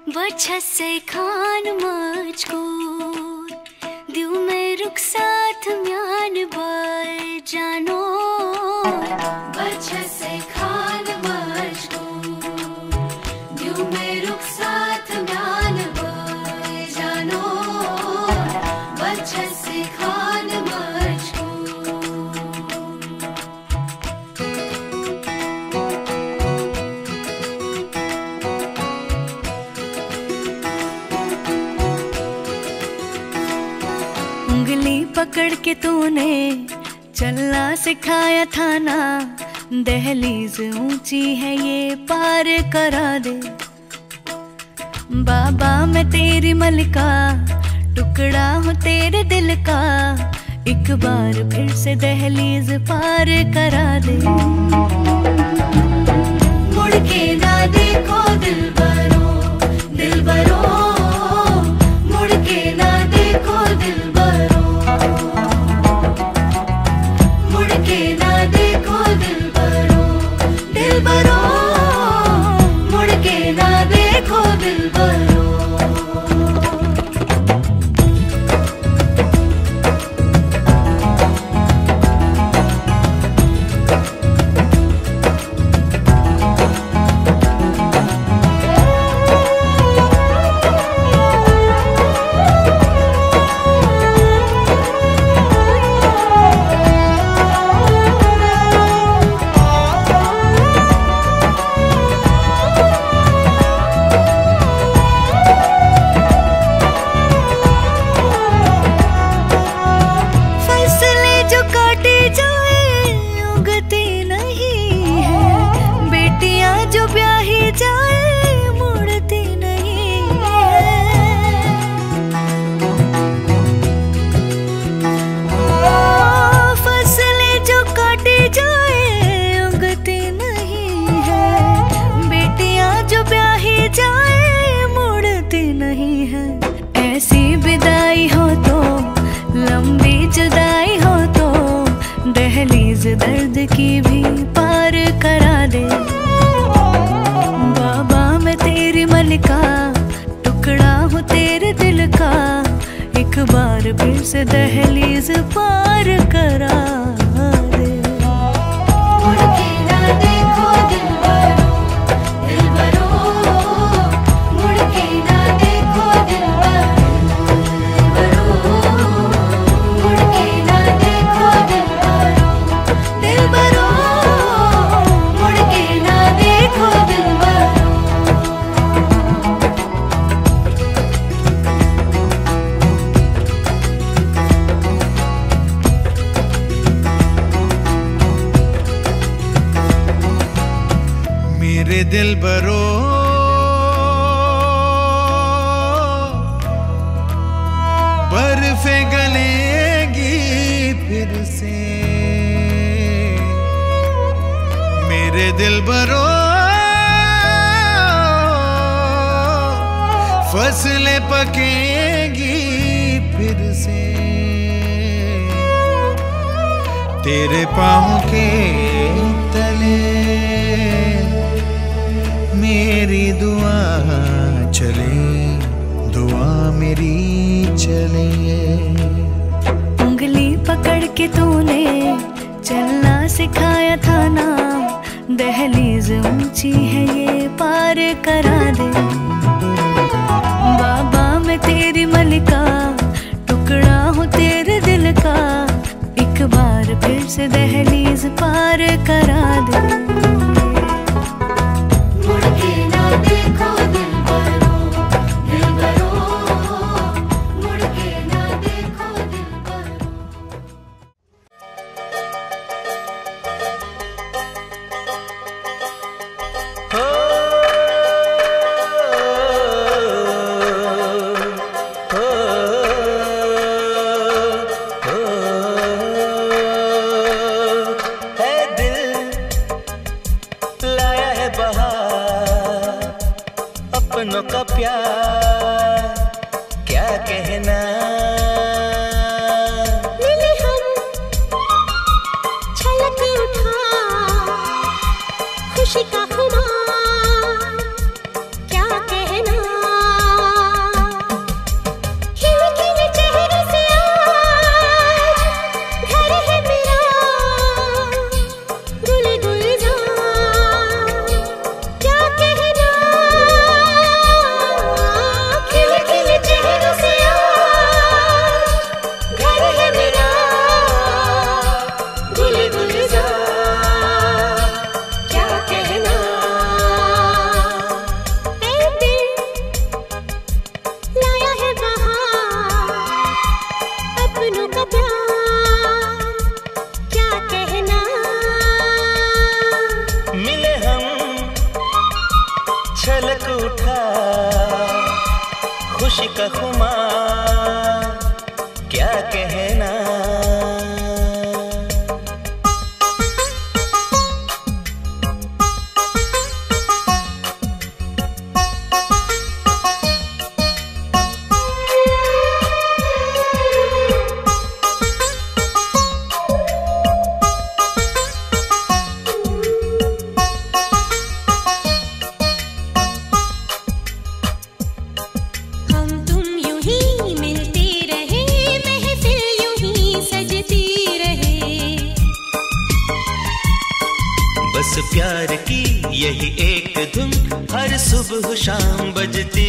बच्छसे खान मजकूर दिउ में रुख साथ म्यान बाय जानो बच्छसे खान मजकूर दिउ में रुख साथ म्यान बाय जानो बच्छसे खान पकड़ के तूने चलना सिखाया था ना, दहलीज ऊंची है ये पार करा दे। बाबा मैं तेरी मलिका, टुकड़ा हूँ तेरे दिल का, एक बार फिर से दहलीज पार करा दे। मुड़ के ना देखो दिलबरो, दिलबरो, मुड़ के ना देखो दिलबरो, मुड़ के ना देखो दिलबरो, दिलबरो, मुड़ के ना देखो दिलबरो। दर्द की भी पार करा दे। बाबा मैं तेरी मलिका, टुकड़ा हूँ तेरे दिल का, एक बार फिर से दहलीज पार करा दे। मुड़ के ना देखो दिलबरो, दिलबरो, मुड़ के ना देखो दिलबरो, मुड़ के ना देखो दिलबरो, दिलबरो, मुड़ के ना देखो दिलबरो। मेरे दिलबरो बर्फे गलेगी फिर से, मेरे दिलबरो फसलें पकेगी फिर से, तेरे पाँव के तले मेरी दुआ चले, दुआ मेरी चले। उंगली पकड़ के तूने चलना सिखाया था ना, दहलीज ऊंची है ये पार करा दे। बाबा मैं तेरी मलिका, टुकड़ा हूँ तेरे दिल का, एक बार फिर से दहलीज पार करा दे। अपनों का प्यार क्या कहना, मिले हम छलक उठा खुशी का खुमार क्या कहना। खुशी का खुमार, क्या कहना। बस प्यार की यही एक धुन हर सुबह शाम बजती